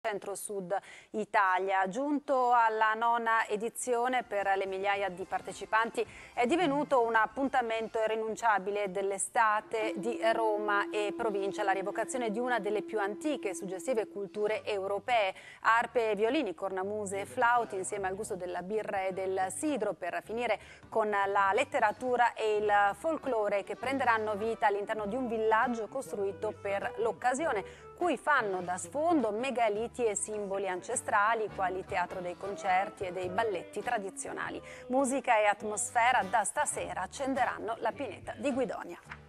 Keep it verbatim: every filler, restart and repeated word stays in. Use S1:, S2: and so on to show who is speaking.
S1: centro-sud Italia. Giunto alla nona edizione, per le migliaia di partecipanti è divenuto un appuntamento irrinunciabile dell'estate di Roma e provincia, la rievocazione di una delle più antiche e suggestive culture europee. Arpe, violini, cornamuse e flauti insieme al gusto della birra e del sidro, per finire con la letteratura e il folklore che prenderanno vita all'interno di un villaggio costruito per l'occasione, cui fanno da sfondo megaliti e simboli ancestrali quali teatro dei concerti e dei balletti tradizionali. Musica e atmosfera da stasera accenderanno la pineta di Guidonia.